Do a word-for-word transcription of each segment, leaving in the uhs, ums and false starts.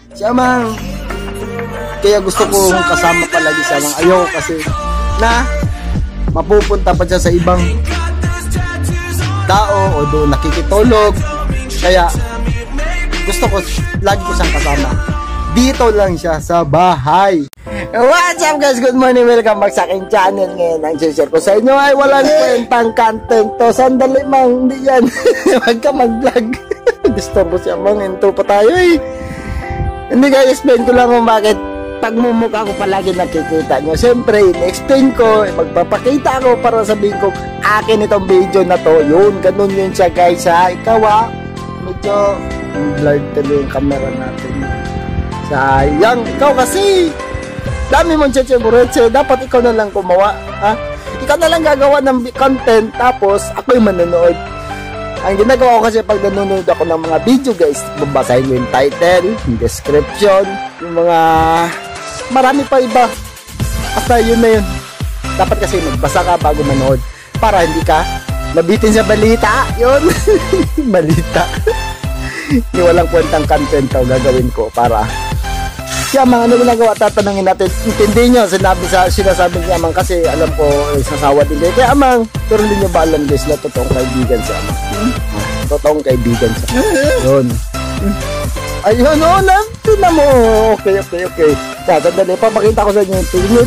Si Amang. Kaya gusto ko kasama palagi si Amang. Ayoko kasi na mapupunta pa siya sa ibang tao o doon nakikitulog. Kaya gusto ko lagi ko siyang kasama. Dito lang siya sa bahay. What's up guys? Good morning. Welcome back sa aking channel. Ngayon ang share ko sa inyo ay walang kwentang content to. Sandali mang, hindi yan. Huwag ka mag-vlog. Disturbo siya mang. Intro pa tayo eh. Hindi guys, explain ko lang kung bakit pagmumukha ko palagi nakikita nyo. Siyempre, in-explain ko, magpapakita ko para sabihin ko akin itong video na to. Yun, ganun yun siya guys ha. Ikaw ha, medyo blurred tuloy yung camera natin. Sayang, ikaw kasi dami mong cheche-bureche, dapat ikaw na lang gumawa, ha? Ikaw na lang gagawa ng content, tapos ako yung manonood. Ang ginagawa ko kasi pag nanonood ako ng mga video guys, babasahin ko yung title, yung description, yung mga marami pa iba. Basta yun na yun. Dapat kasi magbasa ka bago manood para hindi ka nabitin sa balita. Yun. Balita. Hindi walang kwentang content to gagawin ko para siya mga ano ginagawa, tatanungin natin. Intindi nyo, sinabi sa, sinasabi niya Amang kasi alam ko eh, sasawa din kayo. Kaya Amang, pero hindi nyo ba alam guys na totoong kaibigan si Amang? Hmm? Totoong kaibigan siya. Yun. Ayun, o, natin mo. Okay, okay, okay. Kaya, sandali, papakita ko sa inyo.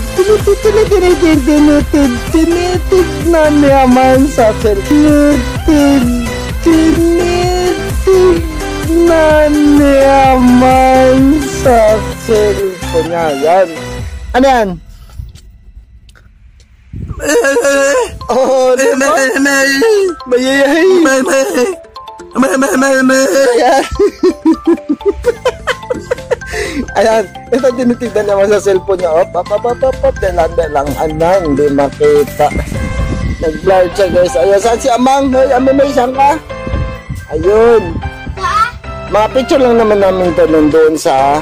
Tinitignan ni Amang sa cellphone. Tinitignan ni Amang sa cellphone niya. Yan. Ano yan? Oh, diba? Mayayahay. Ayan. Ayan. Ito tinitignan naman sa cellphone niya. Op, op, op, op, op, op. Delang, delang, anang. Hindi makita. Nag-blur siya guys. Ayan, saan si Amang? May may isang ka? Ayun. Mga picture lang naman namin ito nandun sa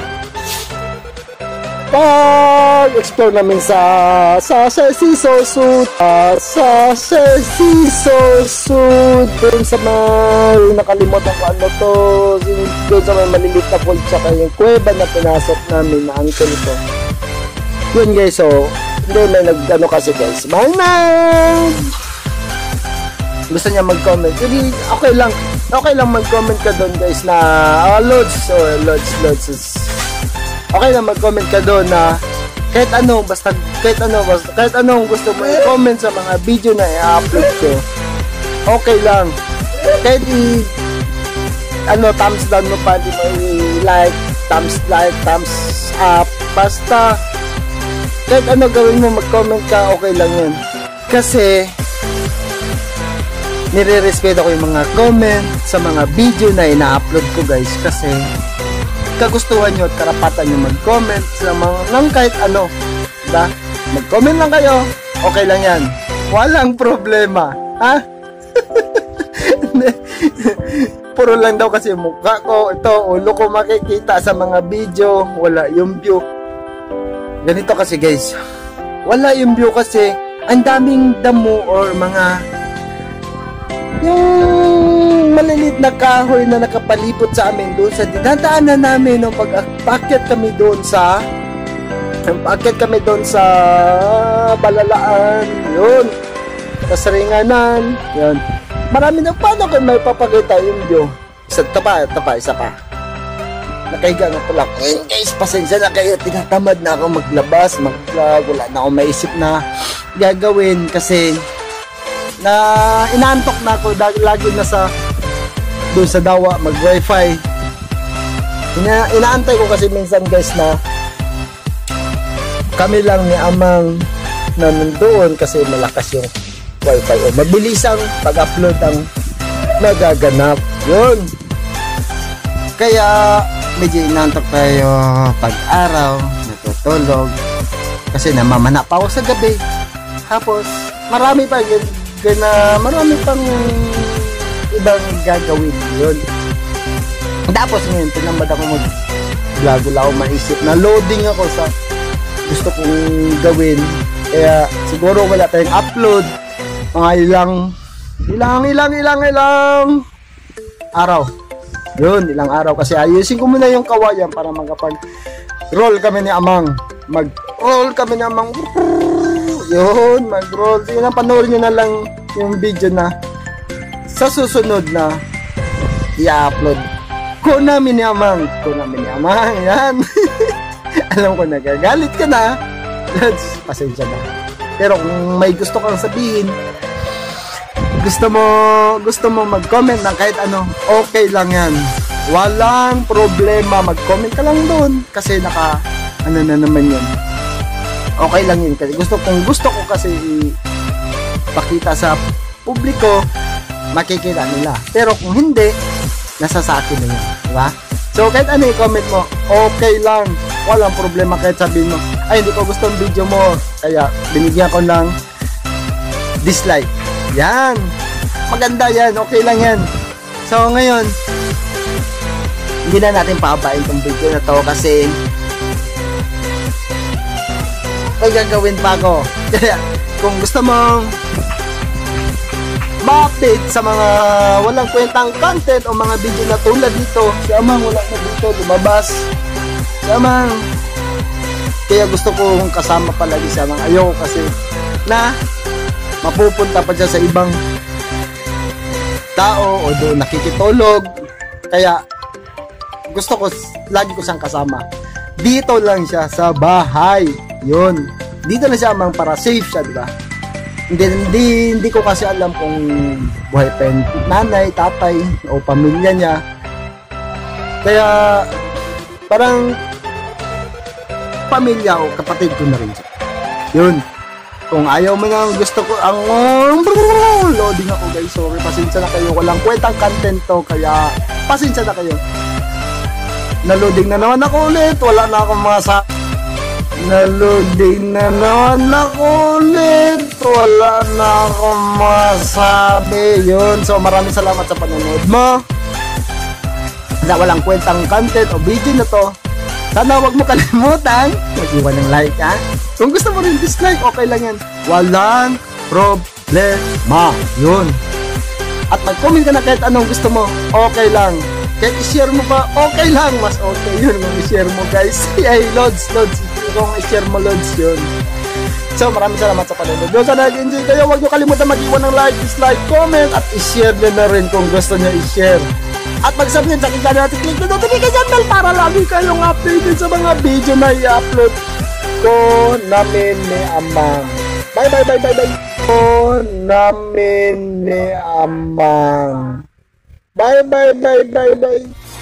pag-explore namin sa sa Sesi Sosud uh, sa Sesi Sosud dun sa may nakalimutan ko ano to dun sa may malilit na pool tsaka yung kuweba na pinasok namin na uncle ko. Yun guys, so hindi may nag-ano kasi guys Manag gusto niya mag-comment. Hindi, okay lang. Okay lang mag-comment ka doon guys na uh, Lods, so Lods, Lods is, okay lang mag-comment ka doon na kahit ano, basta kahit ano, basta kahit anong gusto mo i-comment sa mga video na i-upload ko. Okay lang. Kahit i ano, thumbs down mo pa, di mo i-like, thumbs like, thumbs up, basta kahit ano gawin mo, mag-comment ka, okay lang yan. Kasi nire-respeto ko yung mga comment sa mga video na ina-upload ko guys kasi kagustuhan nyo at karapatan nyo mag-comment sa mga ng kahit ano, diba? Mag-comment lang kayo, okay lang yan, walang problema, ha? Puro lang daw kasi mukha ko, ito, ulo ko makikita sa mga video, wala yung view. Ganito kasi guys, wala yung view kasi ang daming damo or mga yung malilit na kahoy na nakapalipot sa amin doon sa dinadaanan namin nung pag-akyat kami doon sa pag-akyat kami doon sa Balalaan, yun, sa Ringanan, yun. Marami na, paano kung may papakita yung view? Isa pa, ito pa, isa pa. Nakahiga na pala. Eh, guys, pasensya na kayo, tinatamad na ako maglabas, mag-vlog, wala na akong maisip na gagawin kasi na inaantok na ako dahil lagi na sa doon sa dawa mag wifi. Ina, inaantay ko kasi minsan guys na kami lang ni Amang na nandoon kasi malakas yung wifi o mabilis ang pag-upload ang nagaganap. Yun. Kaya medyo inaantok tayo pag araw, natutulog kasi namamana pa ako sa gabi. Tapos marami pa yun na marami pang ibang gagawin yun. Tapos ngayon tinamad ako mag vlog, wala akong maisip na loading ako sa gusto kong gawin, kaya siguro wala tayong upload mga ilang ilang ilang ilang ilang araw. Yun, ilang araw kasi ayusin ko muna yung kawayan para magkapag roll kami ni Amang. Mag roll kami ni Amang. Yun, mag roll. Yun, panoorin nyo na lang yung video na sa susunod na i-upload ko namin ni Amang. Ko namin ni Amang. Yan. Alam ko nagagalit ka na. Lods, pasensya na. Pero kung may gusto kang sabihin, gusto mo gusto mo mag-comment ng kahit ano, okay lang yan. Walang problema, mag-comment ka lang doon kasi naka ano na naman yan. Okay lang yun kasi gusto kung gusto ko kasi ipakita sa publiko, makikita nila. Pero kung hindi, nasa sa akin na yun, di ba? So kahit ano i-comment mo, okay lang. Walang problema kahit sabihin mo, ay hindi ko gusto ang video mo, kaya binigyan ko ng dislike. Yan. Maganda yan. Okay lang yan. So, ngayon, hindi na natin pahabain tong video na to kasi may gagawin pa ako. Kaya, kung gusto mong ma-update sa mga walang kwentang content o mga video na tulad dito, si Amang wala na dito, lumabas. Si Amang. Kaya gusto kong kasama palagi si Amang. Ayoko kasi na mapupunta pa dyan sa ibang tao o doon nakikitulog. Kaya gusto ko lagi ko siyang kasama. Dito lang siya sa bahay. Yun. Dito na siya Amang para safe siya, di ba? Hindi, hindi, hindi ko kasi alam kung buhay pa yung nanay, tatay o pamilya niya. Kaya parang pamilya o kapatid ko na rin siya. Yun. Kung ayaw mo na, gusto ko ang loading ako guys, sorry, pasensya na kayo, walang kwentang content to, kaya pasensya na kayo. Naloading na naman ako ulit, wala na akong mga sa naloading na naman ako ulit, wala na akong masabi. Yun, so maraming salamat sa panonood mo na walang kwentang content o video na to. Sana wag mo kalimutan mag-iwan ng like, ha? Kung gusto mo rin dislike, okay lang yan. Walang problema. Yun. At mag-comment ka na kahit anong gusto mo, okay lang. Kahit i-share mo pa, okay lang. Mas okay yun kung i-share mo, guys. Ay, loads, loads. Kung i-share mo, loads yun. So, maraming salamat sa panonood. Sana nag-enjoy kayo. Huwag nyo kalimutan mag-iwan ng like, dislike, comment, at i-share nyo na rin kung gusto nyo i-share. At mag-subscribe sa aking channel at i-click na notification bell para lagi kayong updated sa mga video na i-upload ko namin ni Amang. Bye bye bye bye bye. Ko namin ni Amang. Bye bye bye bye bye.